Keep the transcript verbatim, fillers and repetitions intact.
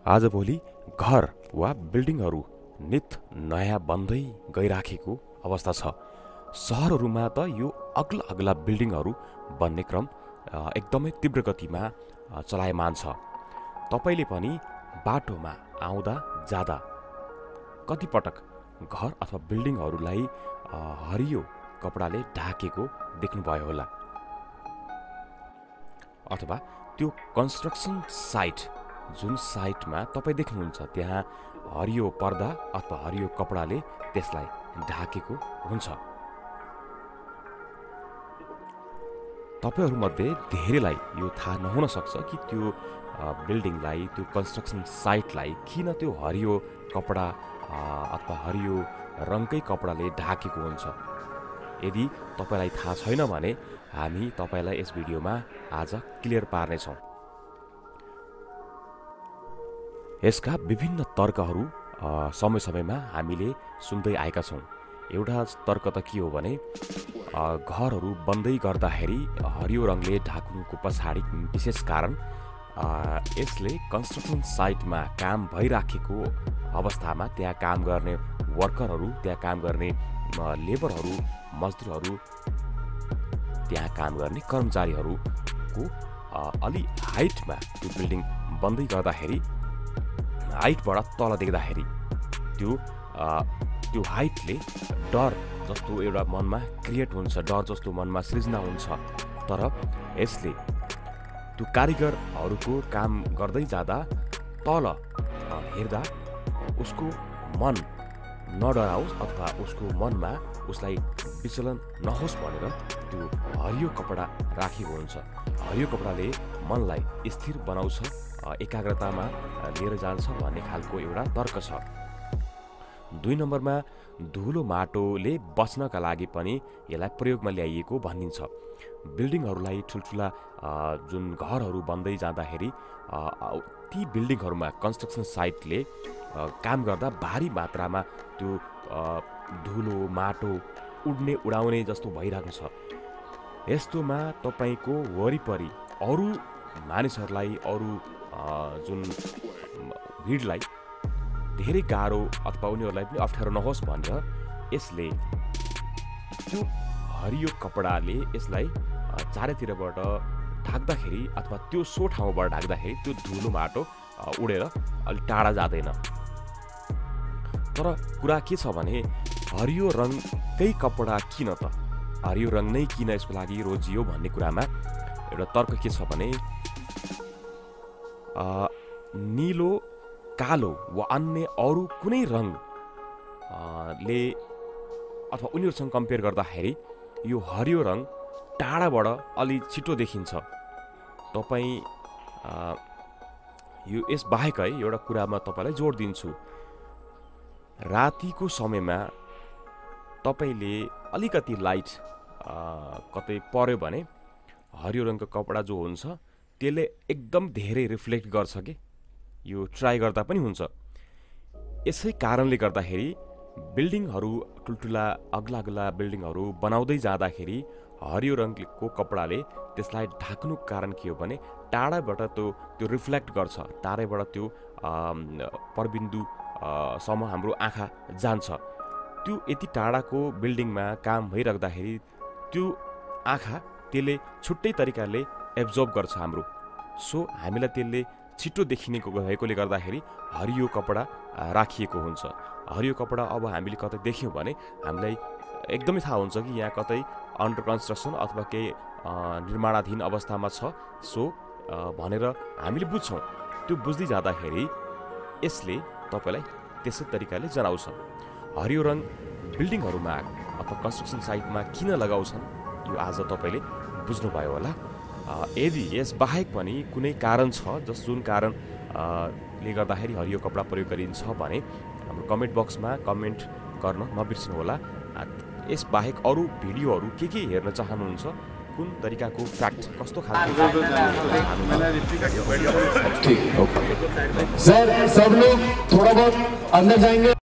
आजभोलि घर वा बिल्डिङहरू नित नयाँ बन्दै गइराखेको अवस्था छ। सहरहरूमा त यो अग्ला अग्ला बिल्डिङहरू बन्ने क्रम एकदमै तीव्र गतिमा चलायमान छ। तपाईले पनि बाटोमा आउँदा जाँदा कतिपटक घर अथवा बिल्डिङहरूलाई हरियो कपडाले ढाकेको देख्नुभयो होला, अथवा त्यो कन्स्ट्रक्सन साइट जुन साइटमा तपाईँ देख्नुहुन्छ त्यहाँ हरियो पर्दा अथवा हरियो कपडाले त्यसलाई ढाकेको हुन्छ। तपाईहरूमध्ये धेरैलाई यो थाहा नहुन सक्छ कि त्यो बिल्डिङलाई, त्यो कन्स्ट्रक्सन साइटलाई किन त्यो हरियो कपडा अथवा हरियो रङकै कपडाले ढाकेको हुन्छ। यदि तपाईलाई थाहा छैन भने हामी तपाईलाई यस भिडियोमा आज क्लियर पार्नेछौँ। यसका विभिन्न तर्कहरू समय समयमा हामीले सुन्दै आएका छौँ। एउटा तर्क त के हो भने घरहरू बन्दै गर्दाखेरि हरियो रङले ढाक्नुको पछाडि विशेष कारण यसले कन्स्ट्रक्सन साइटमा काम भइराखेको अवस्थामा त्यहाँ काम गर्ने वर्करहरू, त्यहाँ काम गर्ने लेबरहरू, मजदुरहरू, त्यहाँ काम गर्ने कर्मचारीहरूको अलि हाइटमा त्यो बिल्डिङ बन्दै गर्दाखेरि हाइटबाट तल देख्दाखेरि त्यो त्यो हाइटले डर जस्तो एउटा मनमा क्रिएट हुन्छ, डर जस्तो मनमा सृजना हुन्छ। तर यसले त्यो कारिगरहरूको काम गर्दै जाँदा तल हेर्दा उसको मन नडराओस् अथवा उसको मनमा उसलाई विचलन नहोस् भनेर त्यो हरियो कपडा राखेको हुन्छ। हरियो कपडाले मनलाई स्थिर बनाउँछ, एकाग्रतामा लिएर जान्छ भन्ने खालको एउटा तर्क छ। दुई नम्बरमा धुलो माटोले बच्नका लागि पनि यसलाई प्रयोगमा ल्याइएको भनिन्छ। बिल्डिङहरूलाई ठुल्ठुला जुन घरहरू बन्दै जाँदाखेरि ती बिल्डिङहरूमा कन्स्ट्रक्सन साइटले काम गर्दा भारी मात्रामा त्यो धुलो माटो उड्ने उडाउने जस्तो भइरहेको छ। यस्तोमा तपाईँको वरिपरि अरू मानिसहरूलाई, अरू जुन भिडलाई धेरै गाह्रो अथवा उनीहरूलाई पनि अप्ठ्यारो नहोस् भनेर यसले त्यो हरियो कपडाले यसलाई चारैतिरबाट ढाक्दाखेरि अथवा त्यो सो ठाउँबाट ढाक्दाखेरि त्यो धुलो माटो उडेर अलिक टाढा जाँदैन। तर कुरा के छ भने हरियो रङकै कपडा किन त, हरियो रङ नै किन यसको लागि रोजियो भन्ने कुरामा एउटा तर्क के छ भने निलो, कालो वा अन्य अरू कुनै रङले अथवा उनीहरूसँग कम्पेयर गर्दाखेरि यो हरियो रङ टाढाबाट अलि छिटो देखिन्छ। तपाईँ यो यस बाहेक है एउटा कुरामा तपाईँलाई जोड दिन्छु। रातिको समयमा तपाईँले अलिकति लाइट कतै पर्यो भने हरियो रङको कपडा जो हुन्छ त्यसले एकदम धेरै रिफ्लेक्ट गर्छ कि यो ट्राई गर्दा पनि हुन्छ। यसै कारणले गर्दाखेरि बिल्डिङहरू ठुल्ठुला अग्ला अग्ला बिल्डिङहरू बनाउँदै जाँदाखेरि हरियो रङको कपडाले त्यसलाई ढाक्नुको कारण के हो भने टाढाबाट त्यो त्यो रिफ्लेक्ट गर्छ, टाढैबाट त्यो परबिन्दु सम्म हाम्रो आँखा जान्छ। त्यो यति टाढाको बिल्डिङमा काम भइराख्दाखेरि त्यो आँखा त्यसले छुट्टै तरिकाले एब्जर्ब गर्छ हाम्रो। सो हामीलाई त्यसले छिटो देखिने भएकोले गर्दाखेरि हरियो कपडा राखिएको हुन्छ। हरियो कपडा अब हामीले कतै देख्यौँ भने हामीलाई एकदमै थाहा हुन्छ कि यहाँ कतै अन्डर कन्स्ट्रक्सन अथवा केही निर्माणाधीन अवस्थामा छ सो भनेर हामीले बुझ्छौँ। त्यो बुझ्दै जाँदाखेरि यसले तपाईँलाई त्यसै तरिकाले जनाउँछ। हरियो रङ बिल्डिङहरूमा अथवा कन्स्ट्रक्सन साइटमा किन लगाउँछन् यो आज तपाईँले बुझ्नुभयो होला। यदि यस बाहेक पनि कुनै कारण छ जस जुन कारणले गर्दाखेरि हरियो कपडा प्रयोग गरिन्छ भने हाम्रो कमेन्ट बक्समा कमेन्ट गर्न नबिर्सिनुहोला। यस बाहेक अरू भिडियोहरू के के हेर्न चाहनुहुन्छ, कुन तरिकाको फ्याक्ट कस्तो खालको सर सब लोग थोड़ा बहुत अंदर जाएंगे।